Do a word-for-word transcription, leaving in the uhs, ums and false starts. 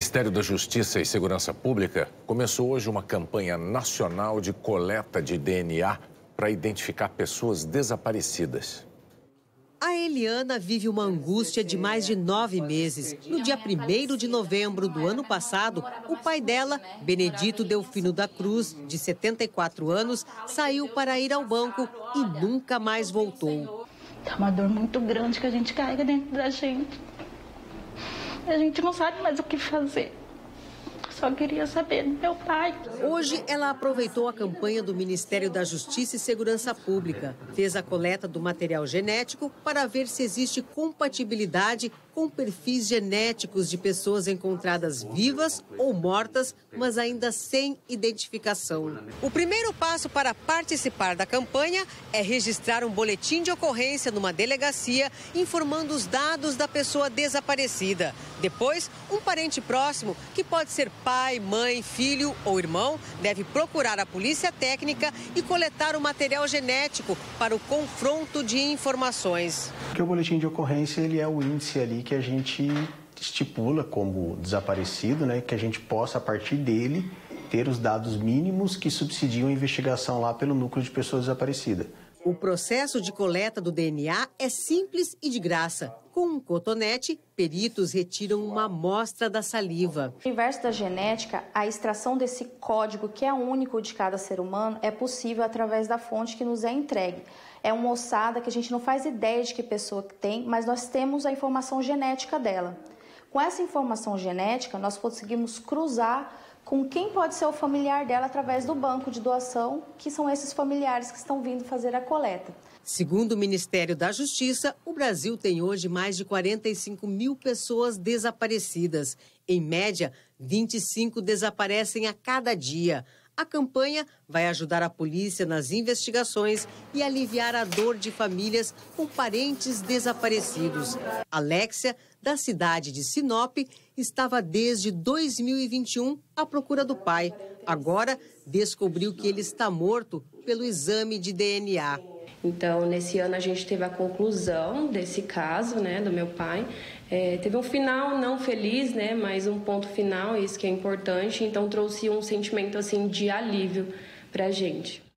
Ministério da Justiça e Segurança Pública começou hoje uma campanha nacional de coleta de D N A para identificar pessoas desaparecidas. A Eliana vive uma angústia de mais de nove meses. No dia primeiro de novembro do ano passado, o pai dela, Benedito Delfino da Cruz, de setenta e quatro anos, saiu para ir ao banco e nunca mais voltou. É uma dor muito grande que a gente carrega dentro da gente. A gente não sabe mais o que fazer. Só queria saber do meu pai. Hoje, ela aproveitou a campanha do Ministério da Justiça e Segurança Pública. Fez a coleta do material genético para ver se existe compatibilidade com perfis genéticos de pessoas encontradas vivas ou mortas, mas ainda sem identificação. O primeiro passo para participar da campanha é registrar um boletim de ocorrência numa delegacia informando os dados da pessoa desaparecida. Depois, um parente próximo, que pode ser pai, mãe, filho ou irmão, deve procurar a polícia técnica e coletar o material genético para o confronto de informações. Porque o boletim de ocorrência ele é o índice ali que a gente estipula como desaparecido, né, que a gente possa, a partir dele, ter os dados mínimos que subsidiam a investigação lá pelo núcleo de pessoas desaparecidas. O processo de coleta do D N A é simples e de graça. Com um cotonete, peritos retiram uma amostra da saliva. No universo da genética, a extração desse código, que é único de cada ser humano, é possível através da fonte que nos é entregue. É uma ossada que a gente não faz ideia de que pessoa que tem, mas nós temos a informação genética dela. Com essa informação genética, nós conseguimos cruzar com quem pode ser o familiar dela através do banco de doação, que são esses familiares que estão vindo fazer a coleta. Segundo o Ministério da Justiça, o Brasil tem hoje mais de quarenta e cinco mil pessoas desaparecidas. Em média, vinte e cinco desaparecem a cada dia. A campanha vai ajudar a polícia nas investigações e aliviar a dor de famílias com parentes desaparecidos. Alexia, da cidade de Sinop, estava desde dois mil e vinte e um à procura do pai. Agora, descobriu que ele está morto pelo exame de D N A. Então, nesse ano a gente teve a conclusão desse caso, né, do meu pai. É, teve um final não feliz, né, mas um ponto final, isso que é importante. Então, trouxe um sentimento assim de alívio para a gente.